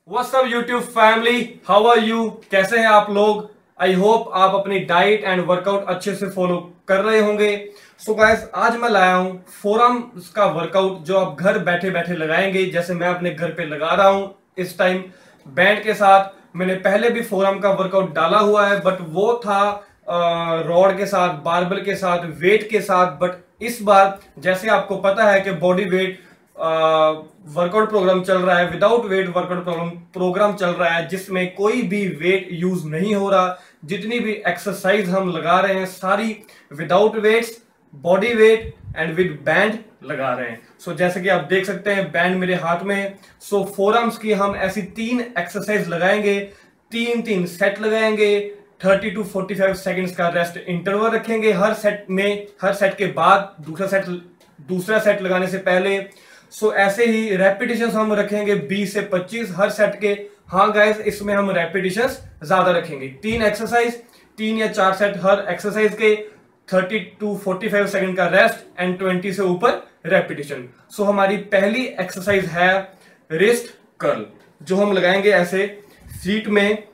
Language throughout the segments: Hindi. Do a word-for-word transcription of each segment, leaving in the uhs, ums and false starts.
What's up YouTube family, how are you? कैसे हैं आप लोग? आई होप आप अपनी डाइट एंड वर्कआउट अच्छे से फॉलो कर रहे होंगे। सो गाइस, आज मैं लाया हूं फोरम्स का वर्कआउट जो आप घर बैठे बैठे लगाएंगे, जैसे मैं अपने घर पे लगा रहा हूं इस टाइम बैंड के साथ। मैंने पहले भी फोरम का वर्कआउट डाला हुआ है, बट वो था रॉड के साथ, बारबल के साथ, वेट के साथ। बट इस बार जैसे आपको पता है कि बॉडी वेट वर्कआउट प्रोग्राम चल रहा है, without weight workout program program चल रहा है, जिसमें कोई भी वेट यूज नहीं हो रहा। जितनी भी एक्सरसाइज हम लगा रहे हैं सारी without weights, body weight and with band लगा रहे हैं। सो so, जैसे कि आप देख सकते हैं बैंड मेरे हाथ में। सो so, फोरम्स की हम ऐसी तीन एक्सरसाइज लगाएंगे, तीन तीन सेट लगाएंगे। Thirty to forty five seconds का रेस्ट इंटरवल रखेंगे हर सेट में, हर सेट के बाद दूसरा सेट दूसरा सेट लगाने से पहले। सो so, ऐसे ही रेपिटेशन हम रखेंगे बीस से पच्चीस हर सेट के। हाँ गाइस, इसमें हम रेपिटेशन ज्यादा रखेंगे, तीन एक्सरसाइज, तीन या चार सेट हर एक्सरसाइज के, thirty to forty five second का रेस्ट एंड ट्वेंटी से ऊपर रेपिटेशन। सो हमारी पहली एक्सरसाइज है रिस्ट कर्ल, जो हम लगाएंगे ऐसे फीट में,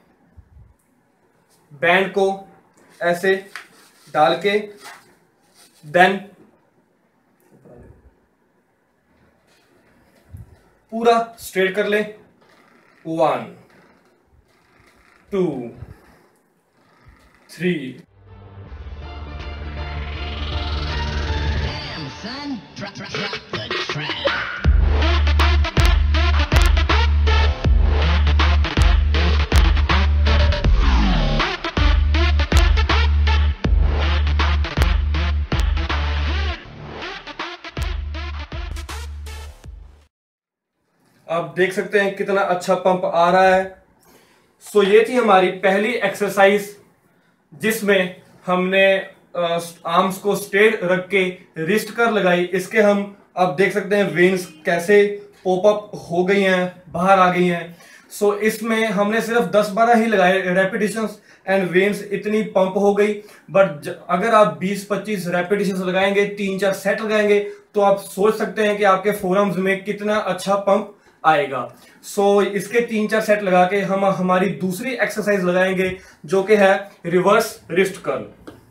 बैंड को ऐसे डाल के, देन पूरा स्ट्रेट कर ले। One, two, three. Damn, son. Drop, drop, drop the track. आप देख सकते हैं कितना अच्छा पंप आ रहा है। सो ये थी हमारी पहली एक्सरसाइज, जिसमें हमने आर्म्स को स्ट्रेट रख के रिस्ट कर लगाई। इसके हम आप देख सकते हैं वेन्स कैसे पॉप अप हो गई हैं, बाहर आ गई हैं। सो so, इसमें हमने सिर्फ दस बारह ही लगाए रेपिटेशंस एंड वेन्स इतनी पंप हो गई। बट अगर आप बीस पच्चीस रेपिटेशंस लगाएंगे, तीन चार सेट लगाएंगे, तो आप सोच सकते हैं कि आपके फोरम्स में कितना अच्छा पंप आएगा। सो so, इसके तीन चार सेट लगा के हम हमारी दूसरी एक्सरसाइज लगाएंगे, जो कि है रिवर्स रिस्ट कर्ल।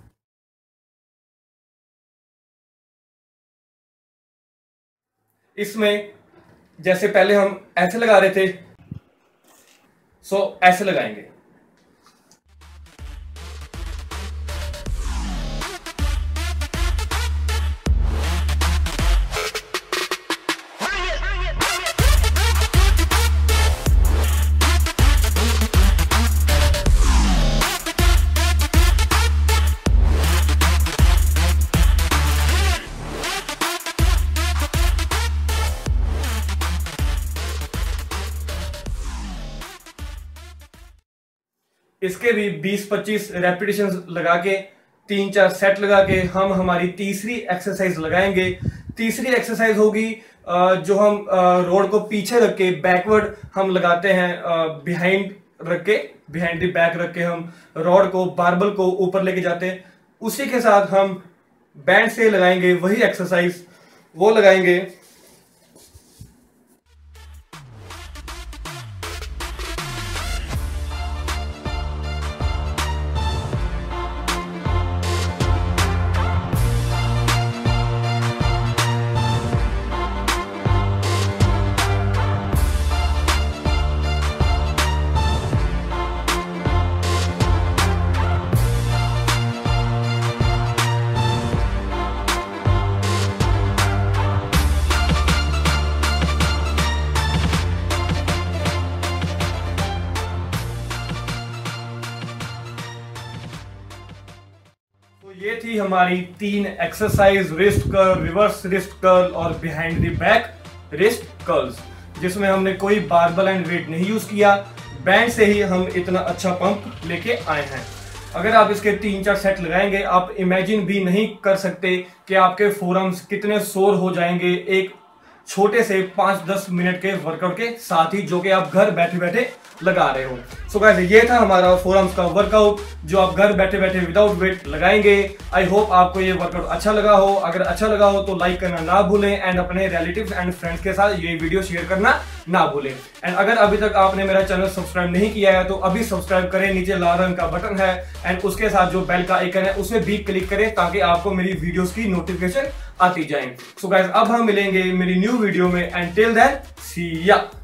इसमें जैसे पहले हम ऐसे लगा रहे थे, सो so, ऐसे लगाएंगे। इसके भी बीस पच्चीस रेपिटेशन लगा के, तीन चार सेट लगा के हम हमारी तीसरी एक्सरसाइज लगाएंगे। तीसरी एक्सरसाइज होगी जो हम रोड को पीछे रख के बैकवर्ड हम लगाते हैं, बिहाइंड रख के, बिहाइंड द बैक रख के हम रॉड को, बारबल को ऊपर लेके जाते हैं। उसी के साथ हम बैंड से लगाएंगे वही एक्सरसाइज, वो लगाएंगे। ये थी हमारी तीन exercise, wrist curl, reverse wrist curl और behind the back wrist curls, जिसमें हमने कोई बारबल एंड वेट नहीं यूज किया। बैंड से ही हम इतना अच्छा पंप लेके आए हैं। अगर आप इसके तीन चार सेट लगाएंगे, आप इमेजिन भी नहीं कर सकते कि आपके फोरम्स कितने सोर हो जाएंगे एक छोटे से पाँच दस मिनट के वर्कआउट के साथ ही, जो कि आप घर बैठे बैठे लगा रहे हो। सो गाइस ये था हमारा फोरम्स का वर्कआउट जो आप घर बैठे बैठे विदाउट वेट लगाएंगे। आई होप आपको ये वर्कआउट अच्छा लगा हो। अगर अच्छा लगा हो तो लाइक करना ना भूलें एंड अपने रिलेटिव्स एंड फ्रेंड्स के साथ ये वीडियो शेयर करना ना भूलें। एंड अगर अभी तक आपने मेरा चैनल सब्सक्राइब नहीं किया है तो अभी सब्सक्राइब करें, नीचे लाल रंग का बटन है एंड उसके साथ जो बेल का आइकन है उसे भी क्लिक करें ताकि आपको मेरी वीडियोस की नोटिफिकेशन आती जाए। सो गाइस अब हम मिलेंगे मेरी न्यू वीडियो में एंड टिल देन सी या।